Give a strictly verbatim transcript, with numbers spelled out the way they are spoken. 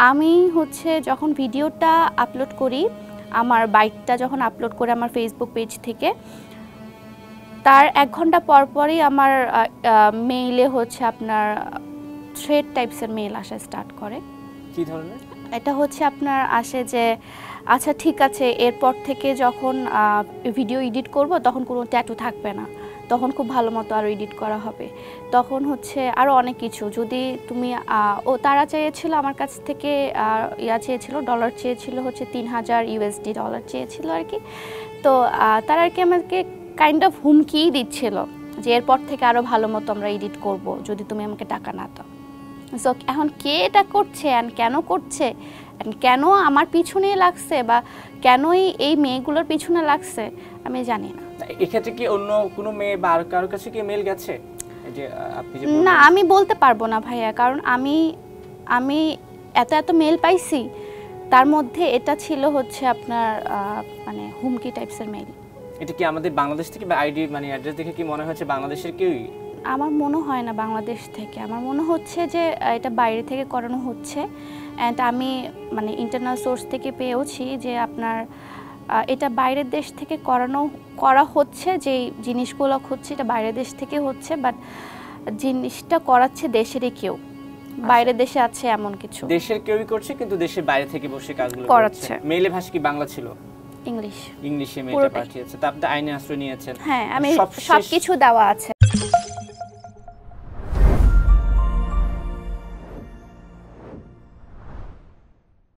আমি হচ্ছে যখন ভিডিওটা আপলোড করি, আমার বাইকটা যখন আপলোড করে আমার ফেসবুক পেজ থেকে, তার এক ঘন্টা পর পরই আমার মেইলে হচ্ছে আপনার থ্রেড টাইপসের মেইল আসা স্টার্ট করে। কি ধরনের? এটা হচ্ছে আপনার আসে যে আচ্ছা ঠিক আছে, এরপর থেকে যখন ভিডিও এডিট করব তখন কোনো ট্যাটু থাকবে না, তখন খুব ভালো মতো আরও এডিট করা হবে, তখন হচ্ছে আরও অনেক কিছু। যদি তুমি ও তারা চেয়েছিল আমার কাছ থেকে ইয়া চেয়েছিল, ডলার চেয়েছিল হচ্ছে তিন হাজার ইউএসডি ডলার চেয়েছিল আর কি। তো তারা আর কি আমাকে কাইন্ড অফ হুমকিই দিচ্ছিল যে এরপর থেকে আরও ভালো মতো আমরা এডিট করব যদি তুমি আমাকে টাকা না দাও। সো এখন কে এটা করছে অ্যান্ড কেন করছে, কেন আমার পিছনে লাগছে বা কেনই এই মেয়েগুলোর পিছনে লাগছে আমি জানি না। এক্ষেত্রে কি অন্য কোনো মেয়ে বা আর কারোর কাছে কি মেল গেছে? যে আপনি যে না, আমি বলতে পারবো না ভাইয়া, কারণ আমি আমি এত এত মেল পাইছি, তার মধ্যে এটা ছিল হচ্ছে আপনার মানে হুমকি টাইপসের মেল। এটা কি আমাদের বাংলাদেশ থেকে বা আইডি মানে অ্যাড্রেস দেখে কি মনে হচ্ছে বাংলাদেশের কেউই? আমার মনে হয় না বাংলাদেশ থেকে, আমার মনে হচ্ছে যে এটা বাইরে থেকে করানো হচ্ছে। অ্যান্ড আমি মানে ইন্টারনাল সোর্স থেকে পেয়েওছি যে আপনার এটা বাইরের দেশ থেকে করানো করা হচ্ছে, যে জিনিসগুলো হচ্ছে এটা বাইরের দেশ থেকে হচ্ছে, বাট জিনিসটা করাচ্ছে দেশেরই কেউ, বাইরের দেশে আছে এমন কিছু। দেশের কেউই করছে কিন্তু দেশের বাইরে থেকে বসে কাজগুলো করাচ্ছে। মেইলে ভাষা কি বাংলা ছিল? ইংলিশ। ইংলিশে মেইলটা পাঠিয়েছে। তা আপনি আইনে আশ্রয় নিয়েছেন? হ্যাঁ, আমি সবকিছু দেওয়া আছে।